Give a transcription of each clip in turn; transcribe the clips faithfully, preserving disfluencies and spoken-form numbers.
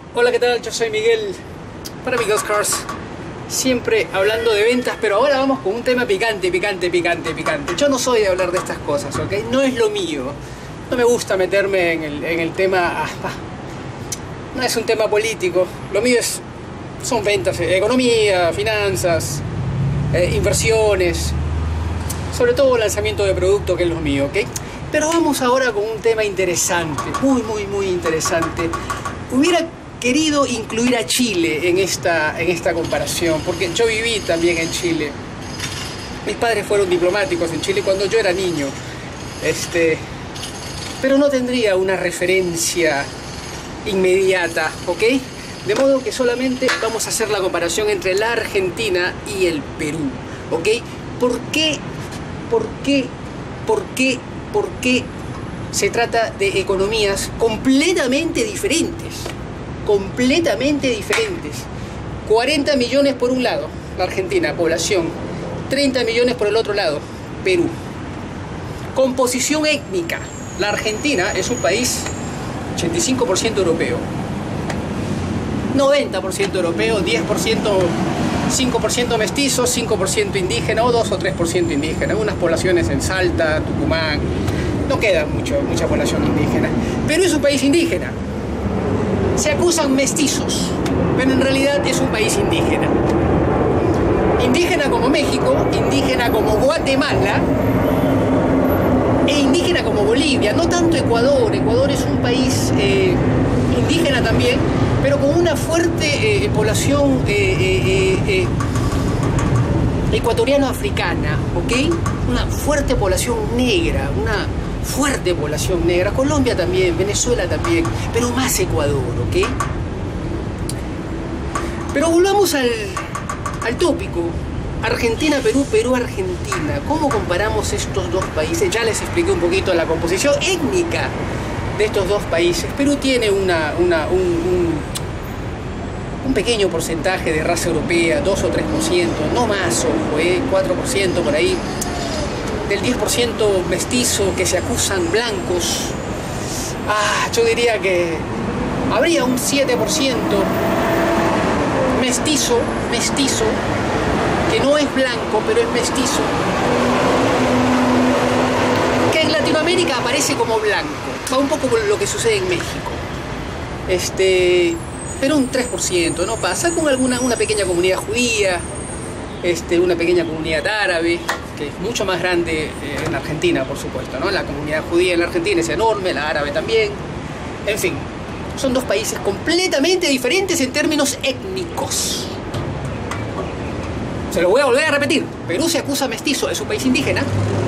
Hola, ¿qué tal? Yo soy Miguel para Miguel's Cars, siempre hablando de ventas, pero ahora vamos con un tema picante, picante, picante, picante. Yo no soy de hablar de estas cosas, ¿ok? No es lo mío. No me gusta meterme en el, en el tema... Ah, no es un tema político. Lo mío es, son ventas, eh, economía, finanzas, eh, inversiones, sobre todo lanzamiento de producto, que es lo mío, ¿ok? Pero vamos ahora con un tema interesante, muy, muy, muy interesante. Hubiera querido incluir a Chile en esta, en esta comparación, porque yo viví también en Chile. Mis padres fueron diplomáticos en Chile cuando yo era niño. Este, pero no tendría una referencia inmediata, ¿ok? De modo que solamente vamos a hacer la comparación entre la Argentina y el Perú, ¿ok? ¿Por qué? ¿Por qué? ¿Por qué? ¿Por qué se trata de economías completamente diferentes? Completamente diferentes. cuarenta millones por un lado, la Argentina, población. treinta millones por el otro lado, Perú. Composición étnica. La Argentina es un país ochenta y cinco por ciento europeo. noventa por ciento europeo, diez por ciento, cinco por ciento mestizos, cinco por ciento indígena o dos o tres por ciento indígena. Unas poblaciones en Salta, Tucumán. No queda mucho, mucha población indígena. Perú es un país indígena. Se acusan mestizos, pero en realidad es un país indígena. Indígena como México, indígena como Guatemala e indígena como Bolivia. No tanto Ecuador. Ecuador es un país eh, indígena también, pero con una fuerte eh, población eh, eh, eh, ecuatoriano-africana, ¿ok? Una fuerte población negra, una fuerte población negra. Colombia también, Venezuela también, pero más Ecuador, ¿ok? Pero volvamos al, al tópico. Argentina, Perú, Perú, Argentina. ¿Cómo comparamos estos dos países? Ya les expliqué un poquito la composición étnica de estos dos países. Perú tiene una, una, un, un, un pequeño porcentaje de raza europea, dos o tres por ciento, no más, ojo, eh, cuatro por ciento por ahí. Del diez por ciento mestizo que se acusan blancos, ah, yo diría que habría un siete por ciento mestizo, mestizo, que no es blanco, pero es mestizo, que en Latinoamérica aparece como blanco. Va un poco por lo que sucede en México. Este, pero un tres por ciento, ¿no? Pasa con alguna, una pequeña comunidad judía, este, una pequeña comunidad árabe, que es mucho más grande eh, en Argentina, por supuesto, ¿no? La comunidad judía en la Argentina es enorme, la árabe también. En fin, son dos países completamente diferentes en términos étnicos. Se lo voy a volver a repetir. Perú se acusa mestizo, es un país indígena.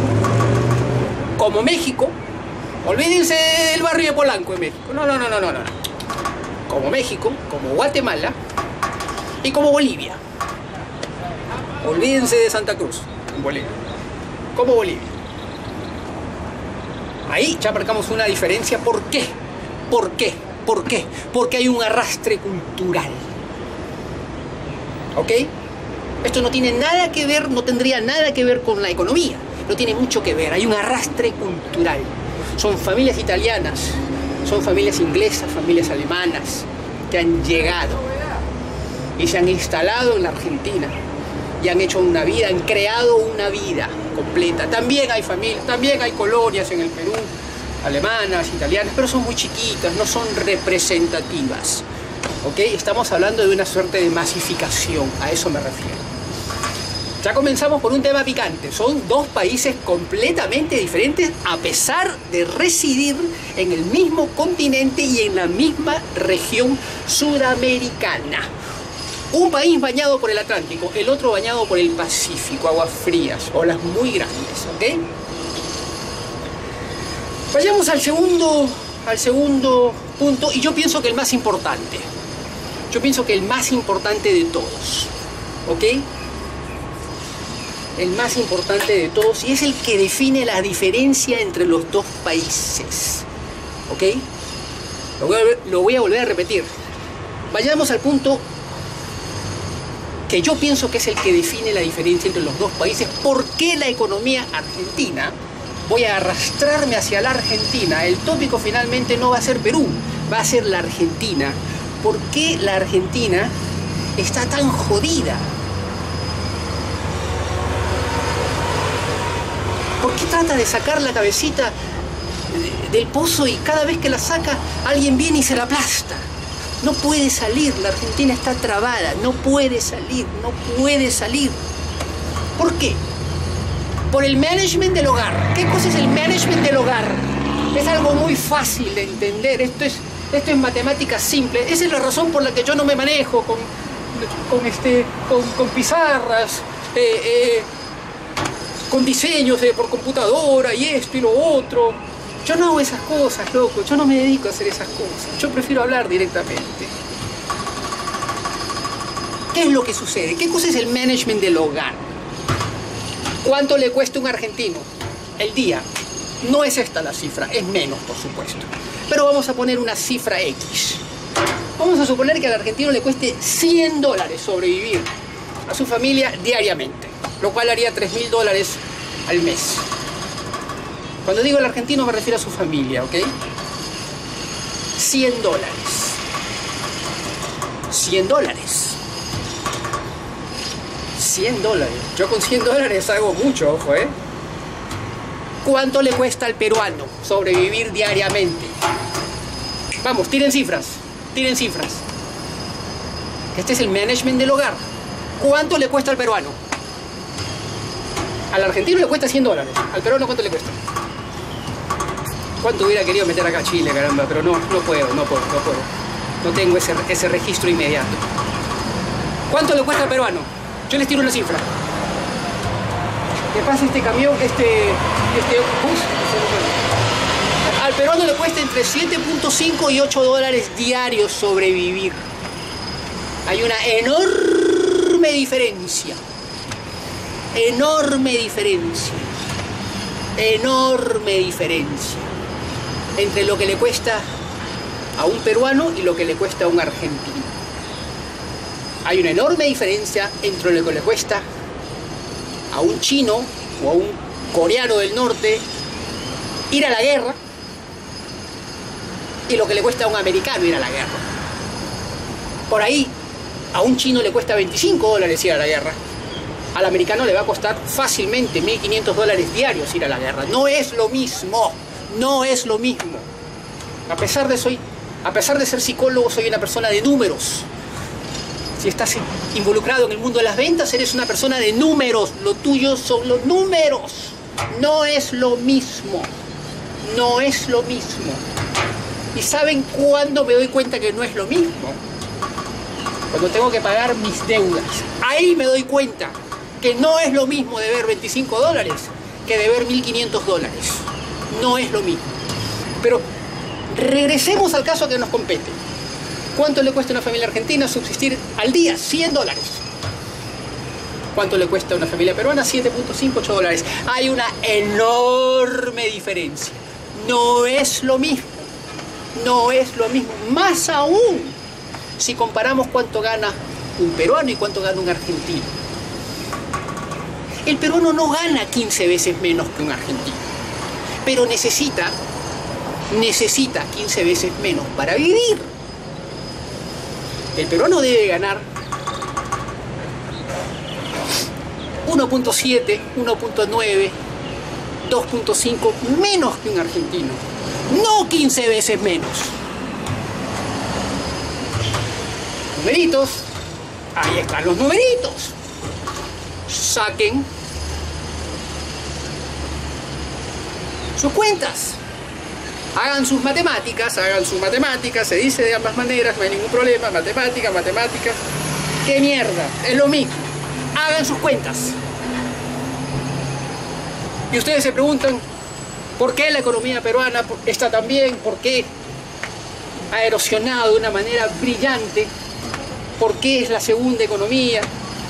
Como México. Olvídense del barrio de Polanco en México. No, no, no, no, no, no. Como México, como Guatemala y como Bolivia. Olvídense de Santa Cruz, en Bolivia. Como Bolivia. Ahí ya marcamos una diferencia. ¿Por qué? ¿Por qué? ¿Por qué? Porque hay un arrastre cultural. ¿Ok? Esto no tiene nada que ver, no tendría nada que ver con la economía. No tiene mucho que ver. Hay un arrastre cultural. Son familias italianas, son familias inglesas, familias alemanas que han llegado y se han instalado en la Argentina y han hecho una vida, han creado una vida completa. También hay familias, también hay colonias en el Perú, alemanas, italianas, pero son muy chiquitas, no son representativas. ¿Ok? Estamos hablando de una suerte de masificación, a eso me refiero. Ya comenzamos por un tema picante. Son dos países completamente diferentes a pesar de residir en el mismo continente y en la misma región sudamericana. Un país bañado por el Atlántico, el otro bañado por el Pacífico, aguas frías, olas muy grandes, ¿ok? Vayamos al segundo, al segundo punto, y yo pienso que el más importante. Yo pienso que el más importante de todos, ¿ok? El más importante de todos, y es el que define la diferencia entre los dos países, ¿ok? Lo voy a, lo voy a volver a repetir. Vayamos al punto que yo pienso que es el que define la diferencia entre los dos países. ¿Por qué la economía argentina? Voy a arrastrarme hacia la Argentina. El tópico finalmente no va a ser Perú, va a ser la Argentina. por qué la Argentina está tan jodida. ¿Por qué trata de sacar la cabecita del pozo y cada vez que la saca alguien viene y se la aplasta? No puede salir, la Argentina está trabada, no puede salir, no puede salir. ¿Por qué? Por el management del hogar. ¿Qué cosa es el management del hogar? Es algo muy fácil de entender, esto es, esto es matemática simple. Esa es la razón por la que yo no me manejo con, con, este, con, con pizarras, eh, eh, con diseños de, por computadora y esto y lo otro. Yo no hago esas cosas, loco. Yo no me dedico a hacer esas cosas. Yo prefiero hablar directamente. ¿Qué es lo que sucede? ¿Qué cosa es el management del hogar? ¿Cuánto le cuesta un argentino el día? No es esta la cifra, es menos, por supuesto. Pero vamos a poner una cifra X. Vamos a suponer que al argentino le cueste cien dólares sobrevivir a su familia diariamente, lo cual haría tres mil dólares al mes. Cuando digo el argentino me refiero a su familia, ¿ok? cien dólares. cien dólares. cien dólares. Yo con cien dólares hago mucho, ojo, ¿eh? ¿Cuánto le cuesta al peruano sobrevivir diariamente? Vamos, tiren cifras. Tiren cifras. Este es el management del hogar. ¿Cuánto le cuesta al peruano? Al argentino le cuesta cien dólares. Al peruano, ¿cuánto le cuesta? ¿Cuánto hubiera querido meter acá a Chile, caramba? Pero no, no puedo, no puedo, no puedo. No tengo ese, ese registro inmediato. ¿Cuánto le cuesta al peruano? Yo les tiro una cifra. ¿Qué pasa este camión, este, este bus? Al peruano le cuesta entre siete punto cinco y ocho dólares diarios sobrevivir. Hay una enorme diferencia. Enorme diferencia. Enorme diferencia entre lo que le cuesta a un peruano y lo que le cuesta a un argentino. Hay una enorme diferencia entre lo que le cuesta a un chino o a un coreano del norte ir a la guerra y lo que le cuesta a un americano ir a la guerra. Por ahí, a un chino le cuesta veinticinco dólares ir a la guerra. Al americano le va a costar fácilmente mil quinientos dólares diarios ir a la guerra. No es lo mismo. No es lo mismo. A pesar de, soy, a pesar de ser psicólogo, soy una persona de números. Si estás involucrado en el mundo de las ventas, eres una persona de números. Lo tuyo son los números. No es lo mismo. No es lo mismo. ¿Y saben cuándo me doy cuenta que no es lo mismo? Cuando tengo que pagar mis deudas. Ahí me doy cuenta que no es lo mismo deber veinticinco dólares que deber mil quinientos dólares. No es lo mismo. Pero regresemos al caso que nos compete. ¿Cuánto le cuesta a una familia argentina subsistir al día? cien dólares. ¿Cuánto le cuesta a una familia peruana? siete punto cinco, ocho dólares. Hay una enorme diferencia. No es lo mismo. No es lo mismo. Más aún si comparamos cuánto gana un peruano y cuánto gana un argentino. El peruano no gana quince veces menos que un argentino, pero necesita, necesita quince veces menos para vivir. El peruano debe ganar uno punto siete, uno punto nueve, dos punto cinco menos que un argentino, no quince veces menos. Numeritos, ahí están los numeritos. Saquen sus cuentas, hagan sus matemáticas, hagan sus matemáticas, se dice de ambas maneras, no hay ningún problema, matemáticas, matemáticas, qué mierda, es lo mismo, hagan sus cuentas. Y ustedes se preguntan, ¿por qué la economía peruana está tan bien? ¿Por qué ha erosionado de una manera brillante? ¿Por qué es la segunda economía?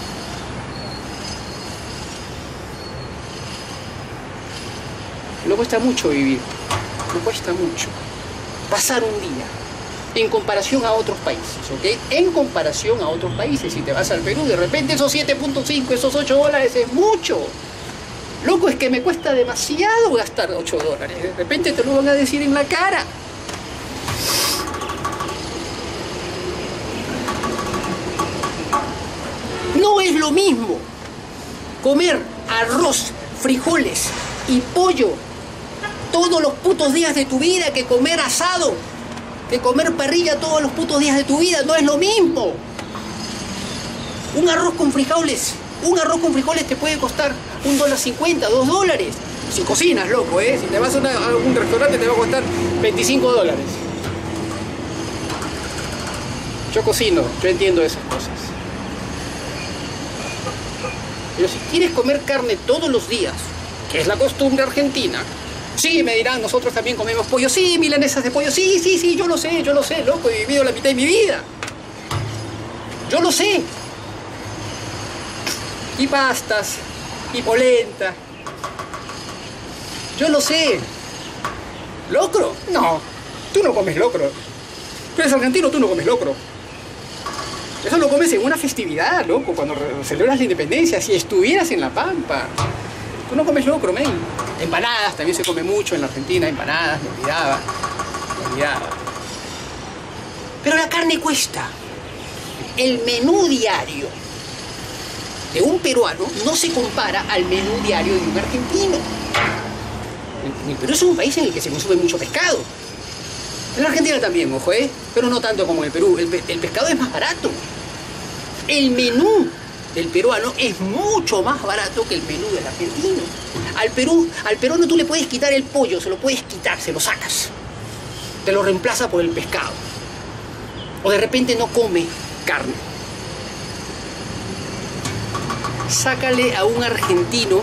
No cuesta mucho vivir, no cuesta mucho pasar un día en comparación a otros países, ¿ok? En comparación a otros países, si te vas al Perú, de repente esos siete punto cinco, esos ocho dólares es mucho. Loco, es que me cuesta demasiado gastar ocho dólares, de repente te lo van a decir en la cara. lo mismo comer arroz, frijoles y pollo todos los putos días de tu vida que comer asado, que comer parrilla todos los putos días de tu vida. No es lo mismo. Un arroz con frijoles, un arroz con frijoles te puede costar un dólar cincuenta, dos dólares. Si cocinas, loco, ¿eh? Si te vas a, una, a un restaurante te va a costar veinticinco dólares. Yo cocino, yo entiendo esas cosas. Pero si quieres comer carne todos los días, que es la costumbre argentina, sí, me dirán, nosotros también comemos pollo, sí, milanesas de pollo, sí, sí, sí, yo lo sé, yo lo sé, loco, he vivido la mitad de mi vida. Yo lo sé. Y pastas, y polenta. Yo lo sé. ¿Locro? No, tú no comes locro. Tú eres argentino, tú no comes locro. Eso lo comes en una festividad, loco, cuando celebras la independencia, si estuvieras en La Pampa. Tú no comes locro, men. Empanadas, también se come mucho en la Argentina, empanadas, me olvidaba. Me olvidaba. Pero la carne cuesta. El menú diario de un peruano no se compara al menú diario de un argentino. El Perú es un país en el que se consume mucho pescado. En la Argentina también, ojo, ¿eh? Pero no tanto como en el Perú. El, pe el pescado es más barato. El menú del peruano es mucho más barato que el menú del argentino. Al Perú, al peruano tú le puedes quitar el pollo, se lo puedes quitar, se lo sacas. Te lo reemplaza por el pescado. O de repente no come carne. Sácale a un argentino,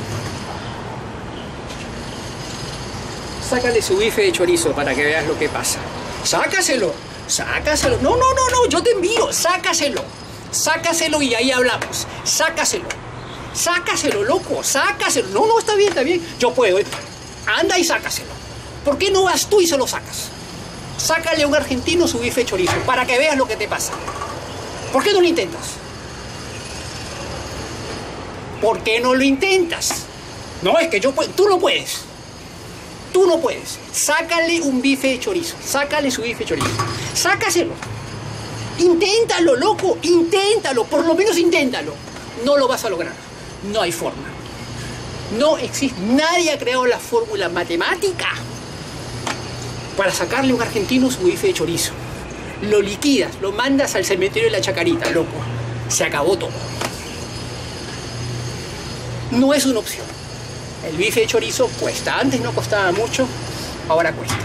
sácale su bife de chorizo para que veas lo que pasa. Sácaselo, sácaselo. No, no, no, no, yo te envío, sácaselo. Sácaselo y ahí hablamos. Sácaselo. Sácaselo, loco, sácaselo. No, no, está bien, está bien. Yo puedo. Anda y sácaselo. ¿Por qué no vas tú y se lo sacas? Sácale a un argentino su bife de chorizo para que veas lo que te pasa. ¿Por qué no lo intentas? ¿Por qué no lo intentas? No, es que yo puedo. Tú no puedes. Tú no puedes. Sácale un bife de chorizo. Sácale su bife de chorizo. Sácaselo. Inténtalo, loco. Inténtalo. Por lo menos inténtalo. No lo vas a lograr. No hay forma. No existe. Nadie ha creado la fórmula matemática para sacarle a un argentino su bife de chorizo. Lo liquidas, lo mandas al cementerio de la Chacarita, loco. Se acabó todo. No es una opción. El bife de chorizo cuesta. Antes no costaba mucho, ahora cuesta.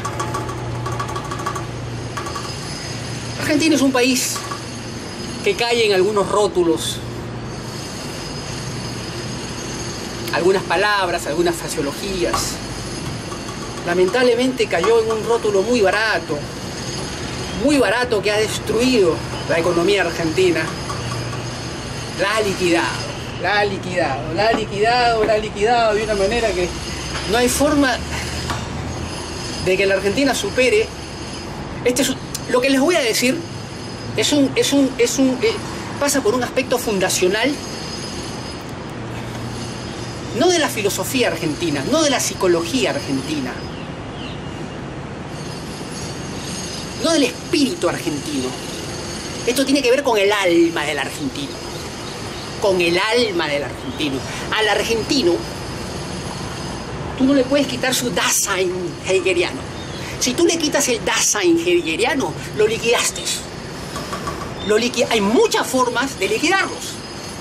Argentina es un país que cae en algunos rótulos, algunas palabras, algunas fraseologías. Lamentablemente cayó en un rótulo muy barato, muy barato que ha destruido la economía argentina. La ha liquidado, la ha liquidado, la ha liquidado, la ha liquidado de una manera que no hay forma de que la Argentina supere. Este es un, lo que les voy a decir es un, es un, es un, eh, pasa por un aspecto fundacional, no de la filosofía argentina, no de la psicología argentina, no del espíritu argentino. Esto tiene que ver con el alma del argentino, con el alma del argentino. Al argentino, tú no le puedes quitar su Dasein heideggeriano. Si tú le quitas el Dasein heideggeriano, lo liquidaste. Lo liqui- Hay muchas formas de liquidarlos.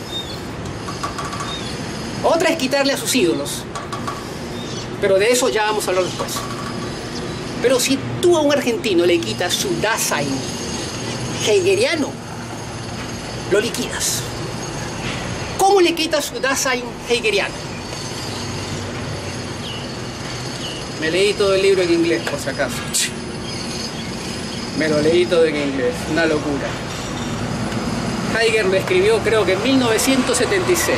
Otra es quitarle a sus ídolos. Pero de eso ya vamos a hablar después. Pero si tú a un argentino le quitas su Dasein heideggeriano, lo liquidas. ¿Cómo le quitas su Dasein heideggeriano? Me leí todo el libro en inglés, por si acaso. Me lo leí todo en inglés. Una locura. Heidegger lo escribió creo que en mil novecientos setenta y seis.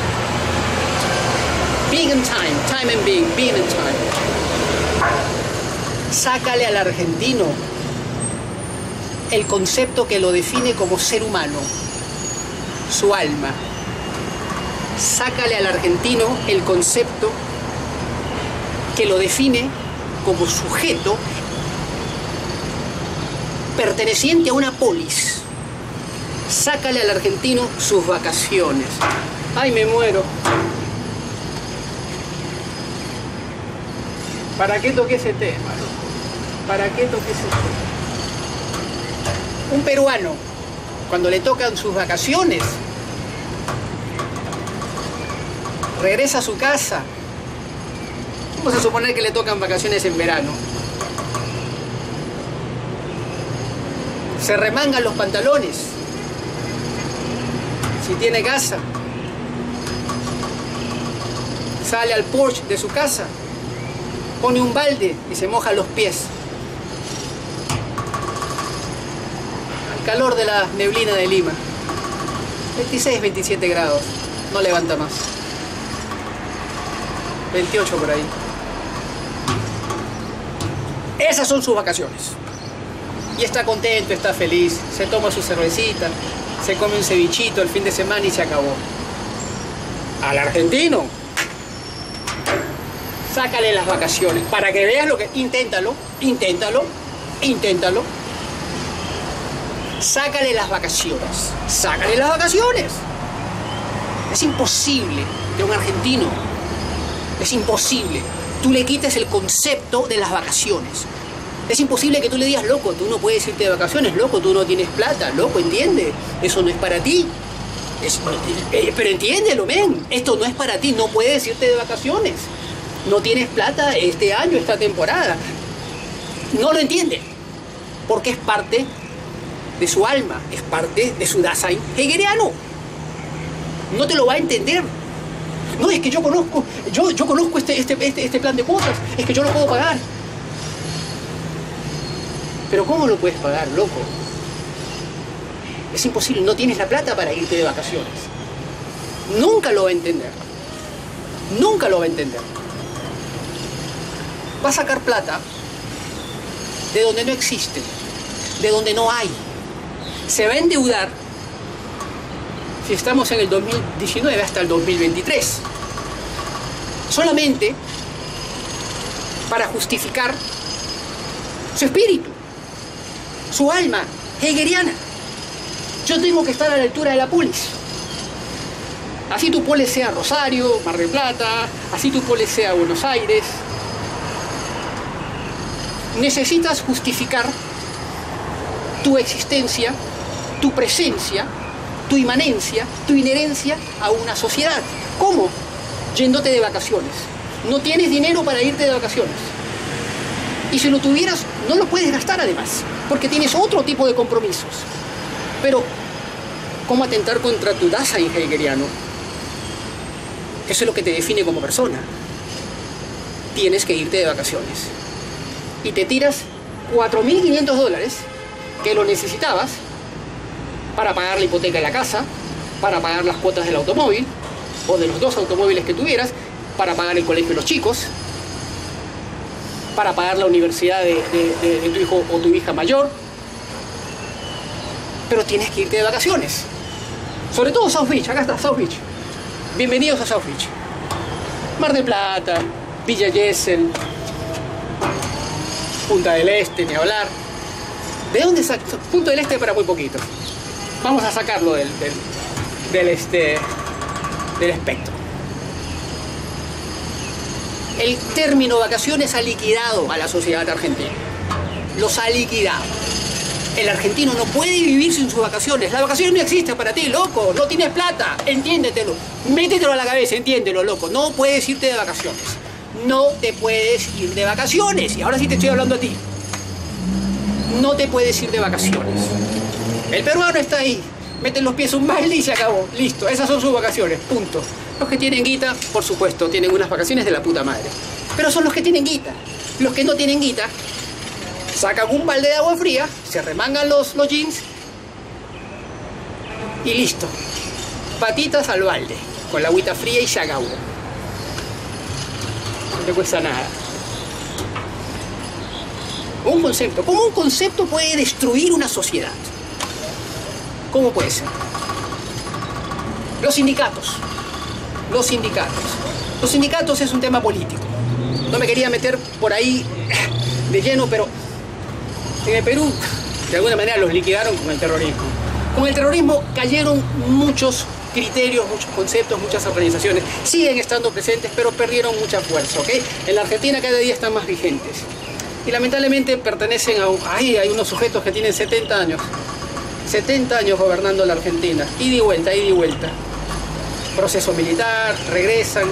Being and time, time and being, being and time. Sácale al argentino el concepto que lo define como ser humano, su alma. Sácale al argentino el concepto que lo define como sujeto perteneciente a una polis. Sácale al argentino sus vacaciones, Ay, me muero. ¿Para qué toqué ese tema? ¿Para qué toqué ese tema? Un peruano, cuando le tocan sus vacaciones, regresa a su casa. Vamos a suponer que le tocan vacaciones en verano. Se remangan los pantalones. Si tiene casa, sale al porche de su casa, pone un balde y se moja los pies. Al calor de la neblina de Lima. veintiséis, veintisiete grados. No levanta más. veintiocho por ahí. Esas son sus vacaciones. Y está contento, está feliz. Se toma su cervecita, se come un cevichito el fin de semana y se acabó. Al argentino, sácale las vacaciones para que veas lo que... Inténtalo, inténtalo, inténtalo. Sácale las vacaciones, sácale las vacaciones. Es imposible de un argentino, es imposible. Tú le quites el concepto de las vacaciones. Es imposible que tú le digas, loco, tú no puedes irte de vacaciones, loco, tú no tienes plata, loco, entiende, eso no es para ti. Es, eh, pero entiéndelo, men, esto no es para ti, no puedes irte de vacaciones. No tienes plata este año, esta temporada. No lo entiende, porque es parte de su alma, es parte de su Dasein hegeliano. No te lo va a entender. No, es que yo conozco, yo, yo conozco este, este, este, este plan de cuotas, es que yo lo puedo pagar. Pero ¿cómo lo puedes pagar, loco? Es imposible, no tienes la plata para irte de vacaciones. Nunca lo va a entender. Nunca lo va a entender. Va a sacar plata de donde no existe, de donde no hay. Se va a endeudar, si estamos en el dos mil diecinueve, hasta el dos mil veintitrés. Solamente para justificar su espíritu, su alma hegeliana. Yo tengo que estar a la altura de la polis. Así tu polis sea Rosario, Mar del Plata, así tu polis sea Buenos Aires. Necesitas justificar tu existencia, tu presencia, tu inmanencia, tu inherencia a una sociedad. ¿Cómo? Yéndote de vacaciones. No tienes dinero para irte de vacaciones. Y si lo tuvieras, no lo puedes gastar además, porque tienes otro tipo de compromisos. Pero, ¿cómo atentar contra tu Dasein hegeliano? Eso es lo que te define como persona. Tienes que irte de vacaciones. Y te tiras cuatro mil quinientos dólares, que lo necesitabas, para pagar la hipoteca de la casa, para pagar las cuotas del automóvil, o de los dos automóviles que tuvieras, para pagar el colegio de los chicos, para pagar la universidad de, de, de, de tu hijo o tu hija mayor. Pero tienes que irte de vacaciones. Sobre todo South Beach, acá está South Beach. Bienvenidos a South Beach. Mar del Plata, Villa Gesell, Punta del Este, ni hablar. ¿De dónde saca? Punta del Este para muy poquito. Vamos a sacarlo del, del, del, este, del espectro. El término vacaciones ha liquidado a la sociedad argentina. Los ha liquidado. El argentino no puede vivir sin sus vacaciones. La vacación no existe para ti, loco. No tienes plata. Entiéndetelo. Métetelo a la cabeza, entiéndelo, loco. No puedes irte de vacaciones. No te puedes ir de vacaciones. Y ahora sí te estoy hablando a ti. No te puedes ir de vacaciones. El peruano está ahí. Mete los pies un balde y se acabó. Listo. Esas son sus vacaciones. Punto. Los que tienen guita, por supuesto, tienen unas vacaciones de la puta madre. Pero son los que tienen guita. Los que no tienen guita, sacan un balde de agua fría, se remangan los, los jeans y listo. Patitas al balde, con la agüita fría y se acabó. No te cuesta nada. Un concepto. ¿Cómo un concepto puede destruir una sociedad? ¿Cómo puede ser? Los sindicatos. Los sindicatos. Los sindicatos es un tema político. No me quería meter por ahí de lleno, pero en el Perú, de alguna manera, los liquidaron con el terrorismo. Con el terrorismo cayeron muchos criterios, muchos conceptos, muchas organizaciones. Siguen estando presentes, pero perdieron mucha fuerza, ¿ok? En la Argentina cada día están más vigentes. Y lamentablemente pertenecen a... Ahí hay unos sujetos que tienen setenta años. setenta años gobernando la Argentina. Ida y vuelta, ida y vuelta. Proceso militar, regresan.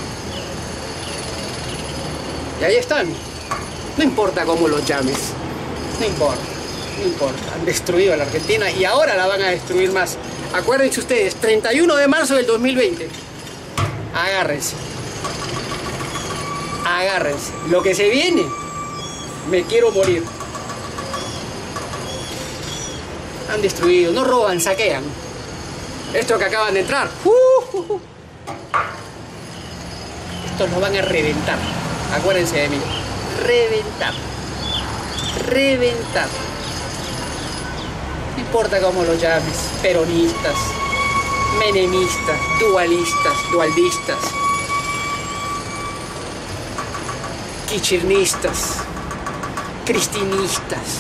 Y ahí están. No importa cómo los llames. No importa. No importa. Han destruido a la Argentina y ahora la van a destruir más. Acuérdense ustedes, treinta y uno de marzo del dos mil veinte. Agárrense. Agárrense. Lo que se viene, me quiero morir. Han destruido, no roban, saquean. Estos que acaban de entrar, uh, uh, uh. estos los van a reventar. Acuérdense de mí. Reventar. Reventar. No importa cómo lo llames. Peronistas, menemistas, dualistas, dualdistas, kirchnernistas, cristinistas.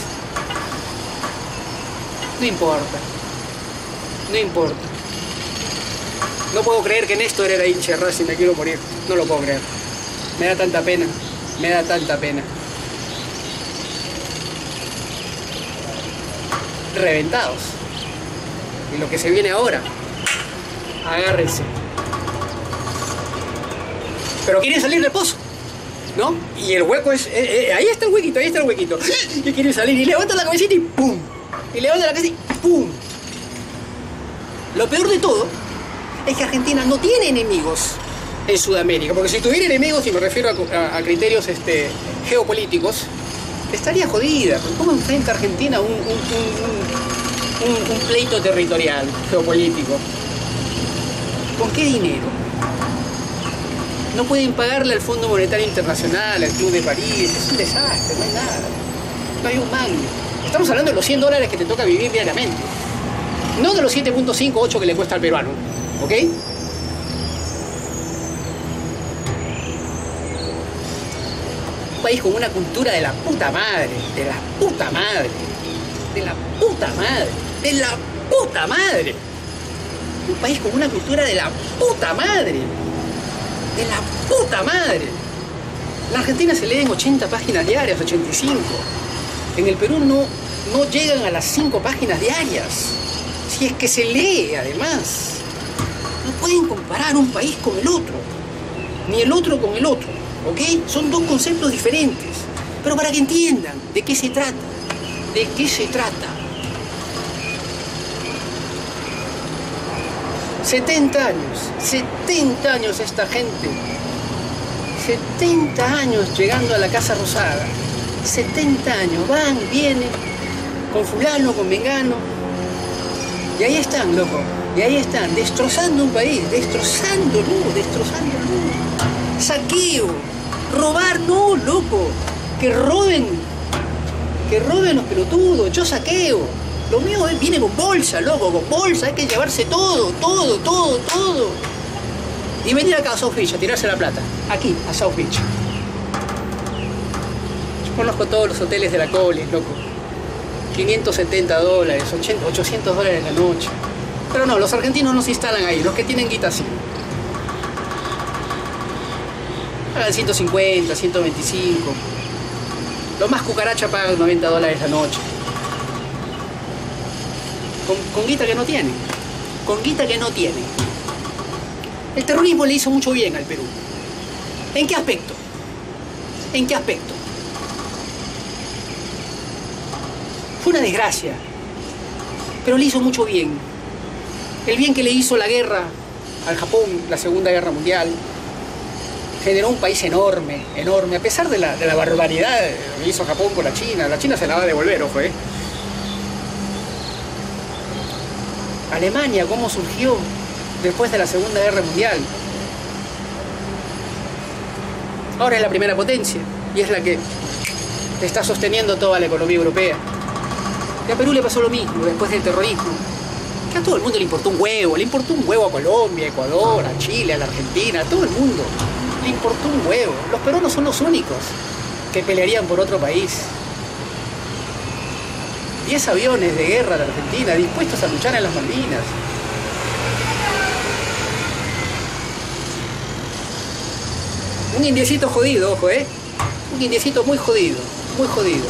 No importa. No importa. No puedo creer que Néstor era hincha de Racing, me quiero morir. No lo puedo creer. Me da tanta pena. Me da tanta pena. Reventados. Y lo que se viene ahora. Agárrense. Pero quieren salir del pozo, ¿no? Y el hueco es... Eh, eh, ahí está el huequito, ahí está el huequito. Y quieren salir y levantan la cabecita y ¡pum! Y levantan la cabecita y ¡pum! Lo peor de todo es que Argentina no tiene enemigos en Sudamérica, porque si tuviera enemigos, y me refiero a, a, a criterios este, geopolíticos, estaría jodida. ¿Cómo enfrenta Argentina un, un, un, un, un pleito territorial, geopolítico? ¿Con qué dinero? No pueden pagarle al Fondo Monetario Internacional, al Club de París, es un desastre, no hay nada. No hay un mango. Estamos hablando de los cien dólares que te toca vivir diariamente. No de los siete punto cinco, ocho que le cuesta al peruano, ¿ok? Un país con una cultura de la puta madre, de la puta madre, de la puta madre, de la puta madre. Un país con una cultura de la puta madre, de la puta madre. En la Argentina se leen ochenta páginas diarias, ochenta y cinco. En el Perú no, no llegan a las cinco páginas diarias. Si es que se lee, además. No pueden comparar un país con el otro, ni el otro con el otro, ¿ok? Son dos conceptos diferentes. Pero para que entiendan de qué se trata, de qué se trata. setenta años, setenta años esta gente. setenta años llegando a la Casa Rosada. setenta años, van, vienen, con fulano, con mengano. Y ahí están, loco. Y ahí están, destrozando un país, destrozándolo, destrozándolo. Saqueo, robar, no, loco. Que roben, que roben los pelotudos, yo saqueo. Lo mío es, viene con bolsa, loco, con bolsa, hay que llevarse todo, todo, todo, todo. Y venir acá a South Beach a tirarse la plata. Aquí, a South Beach. Yo conozco todos los hoteles de la Collins, loco. quinientos setenta dólares, ochocientos dólares la noche. Pero no, los argentinos no se instalan ahí, los que tienen guita sí. Pagan ciento cincuenta, ciento veinticinco. Los más cucaracha pagan noventa dólares la noche. Con, con guita que no tienen. Con guita que no tienen. El terrorismo le hizo mucho bien al Perú. ¿En qué aspecto? ¿En qué aspecto? Fue una desgracia, pero le hizo mucho bien. El bien que le hizo la guerra al Japón, la Segunda Guerra Mundial, generó un país enorme, enorme, a pesar de la, de la barbaridad que hizo Japón con la China. La China se la va a devolver, ojo, ¿eh? Alemania, cómo surgió después de la Segunda Guerra Mundial. Ahora es la primera potencia y es la que está sosteniendo toda la economía europea. Y a Perú le pasó lo mismo después del terrorismo. Que a todo el mundo le importó un huevo, le importó un huevo a Colombia, a Ecuador, a Chile, a la Argentina, a todo el mundo. Le importó un huevo. Los peruanos son los únicos que pelearían por otro país. diez aviones de guerra de Argentina dispuestos a luchar en las Malvinas. Un indiecito jodido, ojo, ¿eh? Un indiecito muy jodido, muy jodido.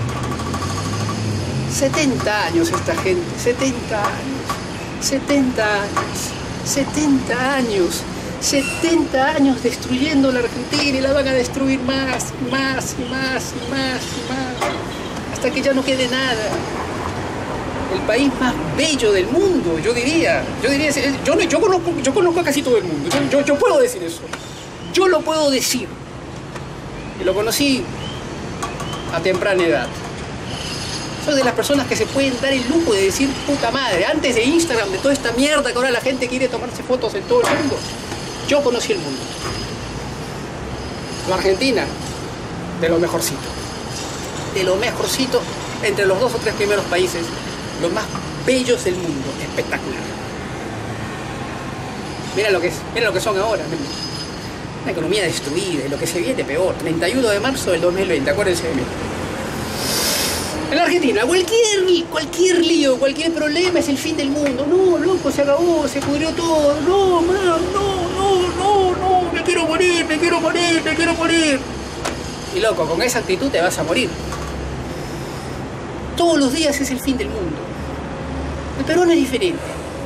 setenta años esta gente, setenta años, setenta años, setenta años, setenta años destruyendo la Argentina y la van a destruir más, más y más y más y más, hasta que ya no quede nada. El país más bello del mundo, yo diría, yo diría, yo, yo, conozco, yo conozco a casi todo el mundo, yo, yo, yo puedo decir eso, yo lo puedo decir, y lo conocí a temprana edad. Soy de las personas que se pueden dar el lujo de decir, puta madre, antes de Instagram, de toda esta mierda que ahora la gente quiere tomarse fotos en todo el mundo, yo conocí el mundo. La Argentina, de lo mejorcito, de lo mejorcito, entre los dos o tres primeros países, los más bellos del mundo, espectacular. Mira lo que es, mira lo que son ahora, una economía destruida y lo que se viene peor. treinta y uno de marzo del dos mil veinte, acuérdense de mí. En la Argentina, cualquier, cualquier lío, cualquier problema es el fin del mundo. No, loco, se acabó, se pudrió todo. No, man, no, no, no, no, me quiero morir, me quiero morir, me quiero morir. Y loco, con esa actitud te vas a morir. Todos los días es el fin del mundo. El peruano es diferente.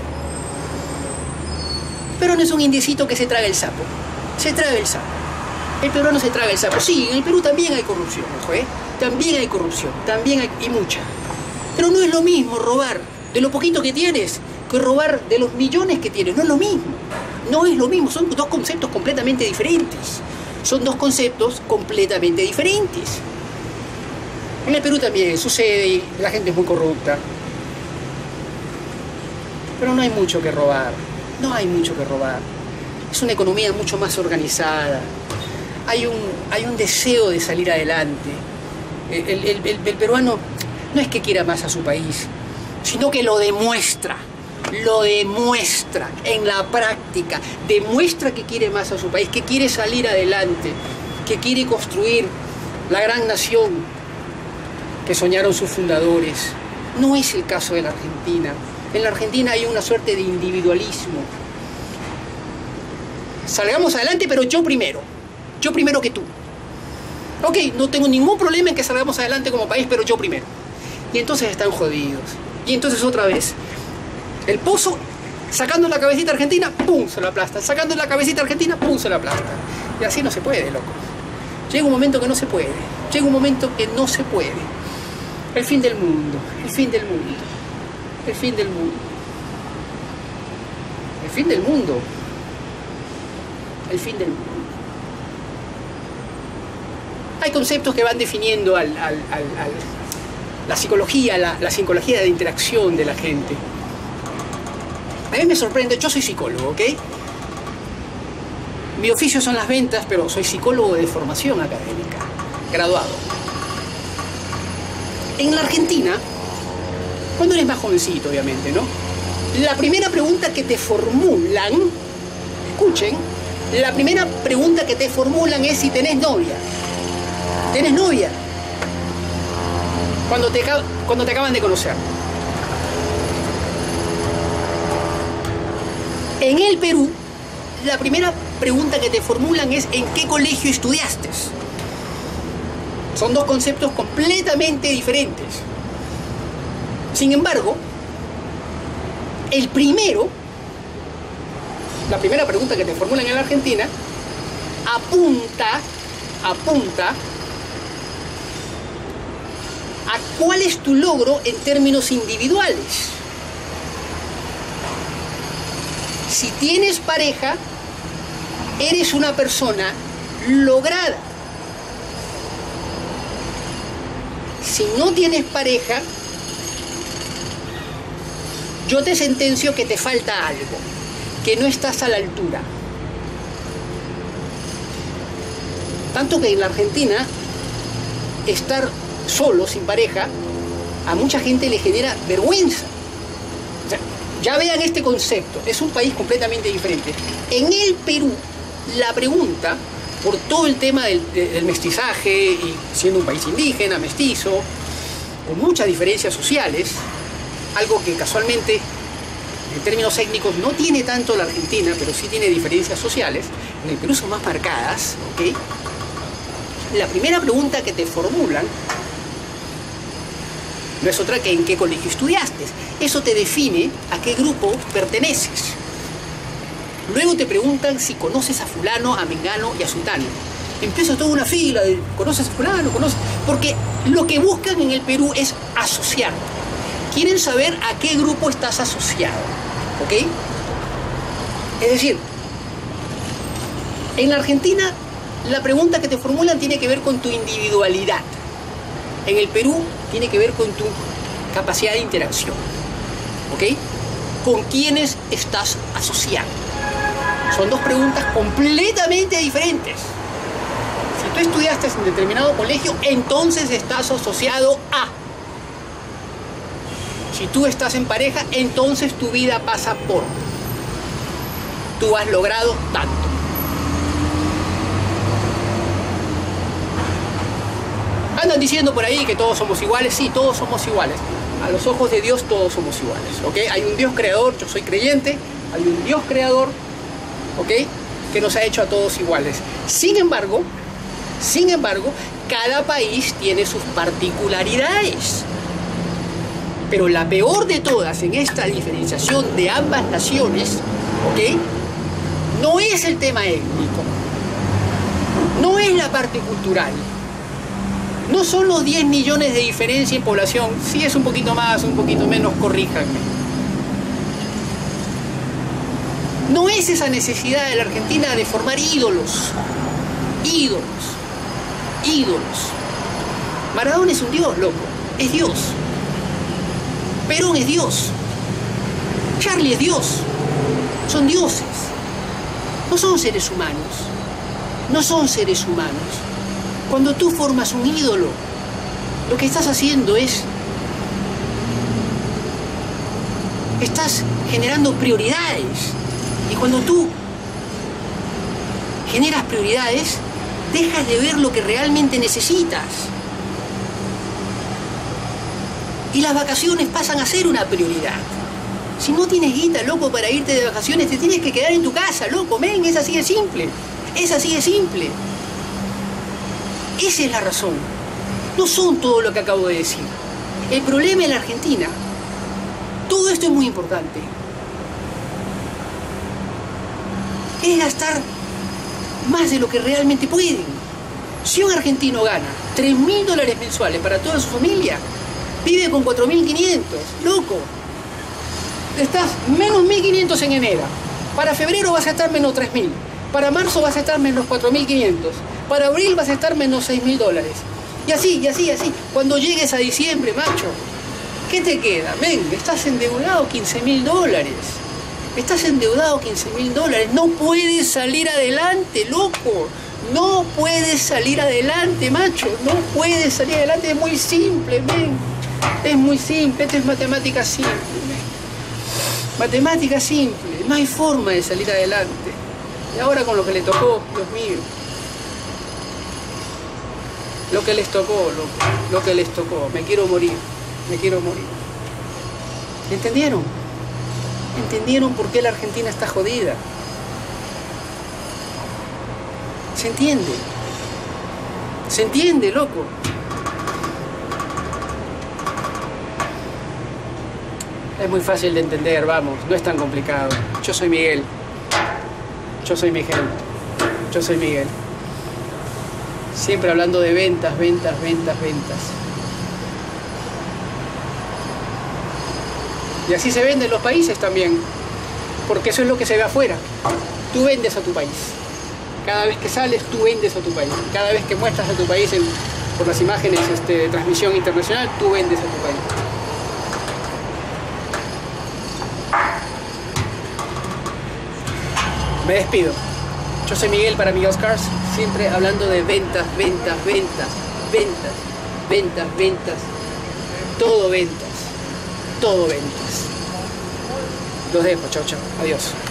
El peruano es un indiecito que se traga el sapo. Se traga el sapo. El peruano se traga el sapo. Sí, en el Perú también hay corrupción, ojo, ¿eh? También hay corrupción, también hay, y mucha. Pero no es lo mismo robar de lo poquito que tienes que robar de los millones que tienes. No es lo mismo. No es lo mismo. Son dos conceptos completamente diferentes. Son dos conceptos completamente diferentes. En el Perú también sucede y la gente es muy corrupta. Pero no hay mucho que robar. No hay mucho que robar. Es una economía mucho más organizada. Hay un, hay un deseo de salir adelante. El, el, el, el peruano no es que quiera más a su país, sino que lo demuestra. Lo demuestra en la práctica. Demuestra que quiere más a su país, que quiere salir adelante, que quiere construir la gran nación que soñaron sus fundadores. No es el caso de la Argentina. En la Argentina hay una suerte de individualismo. Salgamos adelante, pero yo primero. Yo primero que tú. Ok, no tengo ningún problema en que salgamos adelante como país, pero yo primero. Y entonces están jodidos. Y entonces otra vez, el pozo, sacando la cabecita argentina, ¡pum!, se lo aplastan. Sacando la cabecita argentina, ¡pum!, se lo aplastan. Y así no se puede, loco. Llega un momento que no se puede. Llega un momento que no se puede. El fin del mundo. El fin del mundo. El fin del mundo. El fin del mundo. El fin del mundo. Hay conceptos que van definiendo al, al, al, al, la psicología, la, la psicología de interacción de la gente. A mí me sorprende, yo soy psicólogo, ¿ok? Mi oficio son las ventas, pero soy psicólogo de formación académica, graduado. En la Argentina, cuando eres más jovencito, obviamente, ¿no? La primera pregunta que te formulan, escuchen, la primera pregunta que te formulan es si tenés novia. ¿Tienes novia? Cuando te, cuando te acaban de conocer. En el Perú, la primera pregunta que te formulan es ¿en qué colegio estudiaste? Son dos conceptos completamente diferentes. Sin embargo, el primero, la primera pregunta que te formulan en la Argentina, apunta, apunta a cuál es tu logro en términos individuales. Si tienes pareja, eres una persona lograda. Si no tienes pareja, yo te sentencio que te falta algo, que no estás a la altura. Tanto que en la Argentina, estar solo, sin pareja, a mucha gente le genera vergüenza. O sea, ya vean este concepto, es un país completamente diferente. En el Perú, la pregunta, por todo el tema del, del mestizaje, y siendo un país indígena, mestizo, con muchas diferencias sociales, algo que casualmente en términos étnicos no tiene tanto la Argentina, pero sí tiene diferencias sociales. En el Perú son más marcadas, ¿ok? La primera pregunta que te formulan no es otra que en qué colegio estudiaste. Eso te define a qué grupo perteneces. Luego te preguntan si conoces a fulano, a mengano y a sultano. Empieza toda una fila de ¿conoces a fulano? ¿Conoces? Porque lo que buscan en el Perú es asociar. Quieren saber a qué grupo estás asociado, ¿ok? Es decir, en la Argentina la pregunta que te formulan tiene que ver con tu individualidad. En el Perú tiene que ver con tu capacidad de interacción, ¿ok? ¿Con quiénes estás asociado? Son dos preguntas completamente diferentes. Si tú estudiaste en determinado colegio, entonces estás asociado a. Si tú estás en pareja, entonces tu vida pasa por. Tú has logrado tanto. Andan diciendo por ahí que todos somos iguales. Sí, todos somos iguales. A los ojos de Dios todos somos iguales, ¿ok? Hay un Dios creador, yo soy creyente. Hay un Dios creador, ¿ok? Que nos ha hecho a todos iguales. Sin embargo, sin embargo, cada país tiene sus particularidades. Pero la peor de todas en esta diferenciación de ambas naciones, ¿ok? No es el tema étnico, no es la parte cultural, no son los diez millones de diferencia en población. Si es un poquito más, un poquito menos, corríjanme. No es esa necesidad de la Argentina de formar ídolos, ídolos, ídolos. Maradona es un dios, loco, es Dios. Perón es Dios. Charlie es Dios. Son dioses. No son seres humanos. No son seres humanos. Cuando tú formas un ídolo, lo que estás haciendo es... estás generando prioridades. Y cuando tú generas prioridades, dejas de ver lo que realmente necesitas. Y las vacaciones pasan a ser una prioridad. Si no tienes guita, loco, para irte de vacaciones, te tienes que quedar en tu casa, loco, men, es así de simple. Es así de simple. Esa es la razón. No son todo lo que acabo de decir. El problema en la Argentina, todo esto es muy importante, es gastar más de lo que realmente pueden. Si un argentino gana tres mil dólares mensuales para toda su familia, vive con cuatro mil quinientos, loco. Estás menos mil quinientos en enero. Para febrero vas a estar menos tres mil. Para marzo vas a estar menos cuatro mil quinientos. Para abril vas a estar menos seis mil dólares. Y así, y así, y así. Cuando llegues a diciembre, macho, ¿qué te queda? Ven, estás endeudado quince mil dólares. Estás endeudado quince mil dólares. No puedes salir adelante, loco. No puedes salir adelante, macho. No puedes salir adelante. Es muy simple, ven. Es muy simple. Esto es matemática simple, ven. Matemática simple. No hay forma de salir adelante. Y ahora con lo que le tocó, Dios mío. Lo que les tocó, lo, lo que les tocó. Me quiero morir. Me quiero morir. ¿Entendieron? ¿Entendieron por qué la Argentina está jodida? ¿Se entiende? ¿Se entiende, loco? Es muy fácil de entender, vamos, no es tan complicado. Yo soy Miguel. Yo soy Miguel. Yo soy Miguel. Siempre hablando de ventas, ventas, ventas, ventas. Y así se venden los países también, porque eso es lo que se ve afuera. Tú vendes a tu país. Cada vez que sales, tú vendes a tu país. Cada vez que muestras a tu país en, por las imágenes este, de transmisión internacional, tú vendes a tu país. Me despido. Yo soy Miguel para Miguel's Cars, siempre hablando de ventas, ventas, ventas, ventas, ventas, ventas, todo ventas. Todo ventas. Los dejo, chao, chao. Adiós.